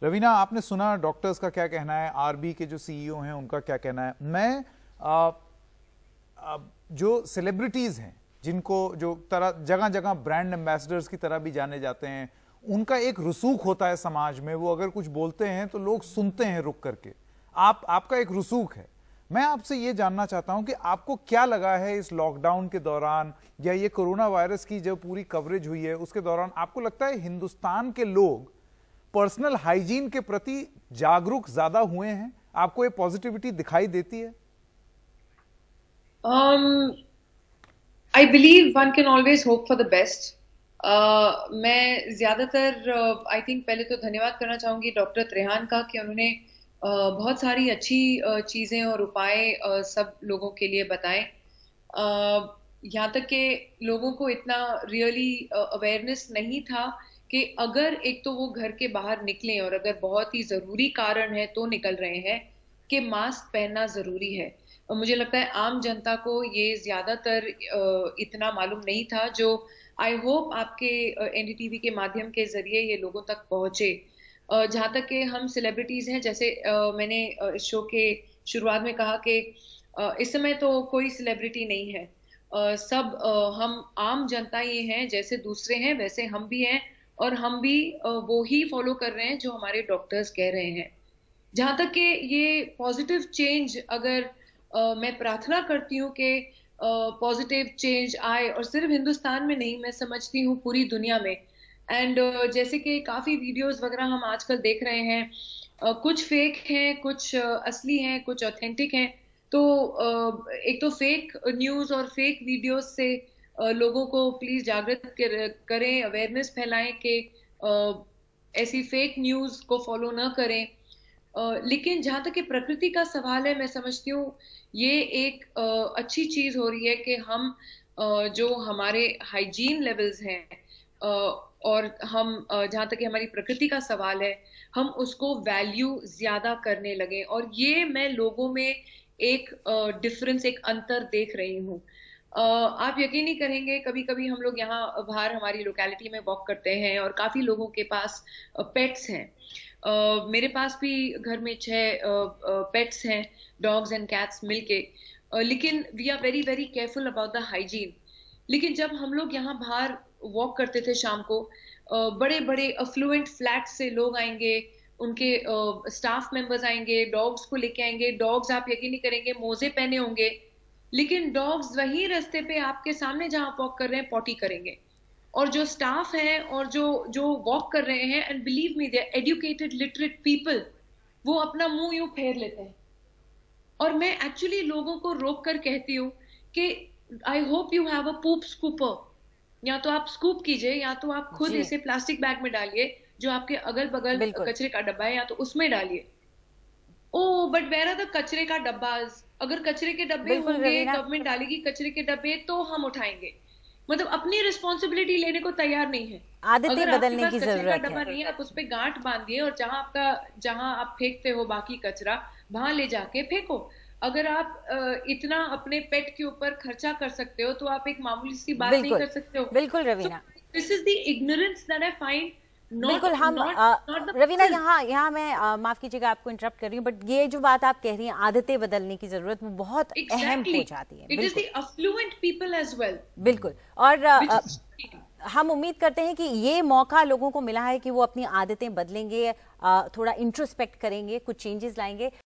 रवीना, आपने सुना डॉक्टर्स का क्या कहना है, आरबी के जो सीईओ हैं उनका क्या कहना है। मैं जो सेलिब्रिटीज हैं जिनको जो तरह जगह जगह ब्रांड एम्बेसडर्स की तरह भी जाने जाते हैं, उनका एक रसूख होता है समाज में। वो अगर कुछ बोलते हैं तो लोग सुनते हैं रुक करके। आपका एक रसूख है। मैं आपसे ये जानना चाहता हूं कि आपको क्या लगा है इस लॉकडाउन के दौरान या ये कोरोना वायरस की जो पूरी कवरेज हुई है उसके दौरान, आपको लगता है हिंदुस्तान के लोग पर्सनल हाइजीन के प्रति जागरूक ज्यादा हुए हैं? आपको ये पॉजिटिविटी दिखाई देती है? I believe one can always hope for the best. मैं ज्यादातर आई थिंक पहले तो धन्यवाद करना चाहूंगी डॉक्टर त्रेहान का कि उन्होंने बहुत सारी अच्छी चीजें और उपाय सब लोगों के लिए बताए। यहाँ तक कि लोगों को इतना रियली अवेयरनेस नहीं था कि अगर एक तो वो घर के बाहर निकलें और अगर बहुत ही जरूरी कारण है तो निकल रहे हैं कि मास्क पहनना जरूरी है। और मुझे लगता है आम जनता को ये ज्यादातर इतना मालूम नहीं था, जो आई होप आपके एनडीटीवी के माध्यम के जरिए ये लोगों तक पहुंचे। जहां तक कि हम सेलिब्रिटीज हैं, जैसे मैंने इस शो के शुरुआत में कहा कि इस समय तो कोई सेलिब्रिटी नहीं है, सब हम आम जनता ये हैं, जैसे दूसरे हैं वैसे हम भी हैं और हम भी वो ही फॉलो कर रहे हैं जो हमारे डॉक्टर्स कह रहे हैं। जहां तक कि ये पॉजिटिव चेंज, अगर मैं प्रार्थना करती हूँ कि पॉजिटिव चेंज आए, और सिर्फ हिंदुस्तान में नहीं, मैं समझती हूँ पूरी दुनिया में। एंड जैसे कि काफी वीडियोस वगैरह हम आजकल देख रहे हैं, कुछ फेक हैं, कुछ असली हैं, कुछ ऑथेंटिक हैं। तो एक तो फेक न्यूज और फेक वीडियोस से लोगों को प्लीज जागृत करें, अवेयरनेस फैलाएं कि ऐसी फेक न्यूज को फॉलो ना करें। लेकिन जहां तक कि प्रकृति का सवाल है, मैं समझती हूँ ये एक अच्छी चीज हो रही है कि हम जो हमारे हाइजीन लेवल्स हैं और हम जहां तक कि हमारी प्रकृति का सवाल है, हम उसको वैल्यू ज्यादा करने लगे। और ये मैं लोगों में एक डिफरेंस, एक अंतर देख रही हूँ। आप यकीन नहीं करेंगे, कभी कभी हम लोग यहाँ बाहर हमारी लोकेलिटी में वॉक करते हैं और काफी लोगों के पास पेट्स हैं। मेरे पास भी घर में 6 पेट्स हैं, डॉग्स एंड कैट्स मिलके। लेकिन we are very very careful about the hygiene. लेकिन जब हम लोग यहाँ बाहर वॉक करते थे शाम को, बड़े बड़े अफ्लुएंट फ्लैट से लोग आएंगे, उनके स्टाफ मेंबर्स आएंगे, डॉग्स को लेके आएंगे। डॉग्स, आप यकीन नहीं करेंगे, मोजे पहने होंगे, लेकिन डॉग्स वही रास्ते पे आपके सामने जहाँ वॉक कर रहे हैं पॉटी करेंगे। और जो स्टाफ है और जो वॉक कर रहे हैं, and believe me, they are educated literate people, वो अपना मुंह यूं फेर लेते हैं। और मैं एक्चुअली लोगों को रोक कर कहती हूँ कि I hope you have a poop scooper. या तो आप स्कूप कीजिए, या तो आप खुद इसे प्लास्टिक बैग में डालिए, जो आपके अगल बगल कचरे का डब्बा है, या तो उसमें डालिए। Oh but where are the कचरे का डब्बा? अगर कचरे के डब्बे होंगे, गवर्नमेंट डालेगी कचरे के डब्बे, तो हम उठाएंगे। मतलब अपनी रिस्पॉन्सिबिलिटी लेने को तैयार नहीं है। आदतें बदलने की जरूरत है। डब्बा नहीं है, आप उस पे गांठ बांधिए और जहां आप फेंकते हो बाकी कचरा, वहां ले जाके फेंको। अगर आप इतना अपने पेट के ऊपर खर्चा कर सकते हो, तो आप एक मामूली सी बात नहीं कर सकते हो? बिल्कुल Raveena, this is the ignorance that I find. बिल्कुल। हम रवीना, यहाँ मैं माफ कीजिएगा आपको इंटरप्ट कर रही हूँ, बट ये जो बात आप कह रही हैं आदतें बदलने की जरूरत, वो बहुत अहम हो जाती है। It is the affluent people as well. बिल्कुल। और हम उम्मीद करते हैं कि ये मौका लोगों को मिला है कि वो अपनी आदतें बदलेंगे, थोड़ा इंट्रोस्पेक्ट करेंगे, कुछ चेंजेस लाएंगे।